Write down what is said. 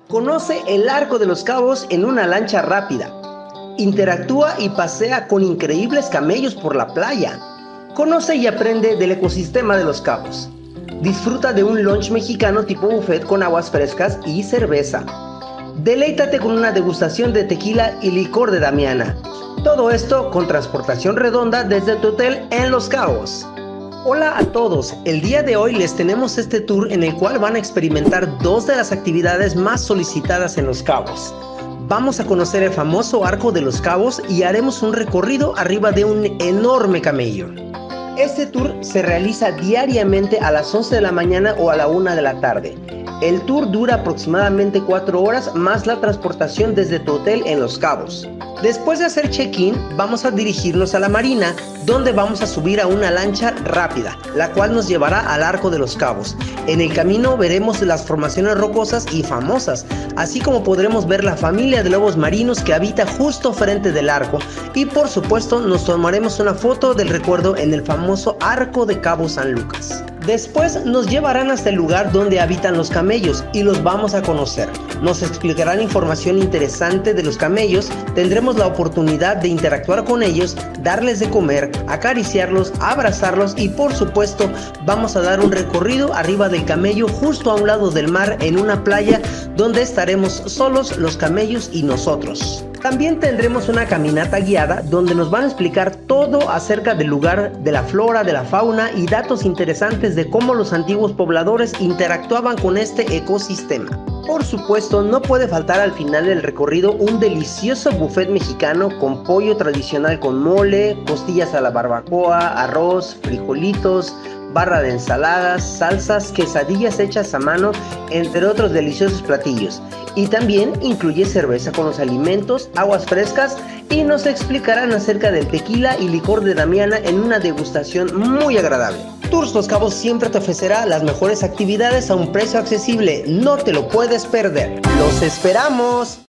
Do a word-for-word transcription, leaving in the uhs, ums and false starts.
Conoce el Arco de los Cabos en una lancha rápida. Interactúa y pasea con increíbles camellos por la playa. Conoce y aprende del ecosistema de Los Cabos. Disfruta de un lunch mexicano tipo buffet con aguas frescas y cerveza. Deleítate con una degustación de tequila y licor de Damiana. Todo esto con transportación redonda desde tu hotel en Los Cabos. Hola a todos, el día de hoy les tenemos este tour en el cual van a experimentar dos de las actividades más solicitadas en Los Cabos. Vamos a conocer el famoso Arco de los Cabos y haremos un recorrido arriba de un enorme camello. Este tour se realiza diariamente a las once de la mañana o a la una de la tarde. El tour dura aproximadamente cuatro horas más la transportación desde tu hotel en Los Cabos. Después de hacer check-in, vamos a dirigirnos a la marina, donde vamos a subir a una lancha rápida, la cual nos llevará al Arco de los Cabos. En el camino veremos las formaciones rocosas y famosas, así como podremos ver la familia de lobos marinos que habita justo frente del arco, y por supuesto nos tomaremos una foto del recuerdo en el famoso Arco de Cabo San Lucas. Después nos llevarán hasta el lugar donde habitan los camellos y los vamos a conocer. Nos explicarán información interesante de los camellos, tendremos la oportunidad de interactuar con ellos, darles de comer, acariciarlos, abrazarlos y por supuesto vamos a dar un recorrido arriba del camello justo a un lado del mar en una playa donde estaremos solos los camellos y nosotros. También tendremos una caminata guiada donde nos van a explicar todo acerca del lugar, de la flora, de la fauna y datos interesantes de cómo los antiguos pobladores interactuaban con este ecosistema. Por supuesto, no puede faltar al final del recorrido un delicioso buffet mexicano con pollo tradicional con mole, costillas a la barbacoa, arroz, frijolitos, barra de ensaladas, salsas, quesadillas hechas a mano, entre otros deliciosos platillos. Y también incluye cerveza con los alimentos, aguas frescas y nos explicarán acerca del tequila y licor de Damiana en una degustación muy agradable. Tours Los Cabos siempre te ofrecerá las mejores actividades a un precio accesible, no te lo puedes perder. ¡Los esperamos!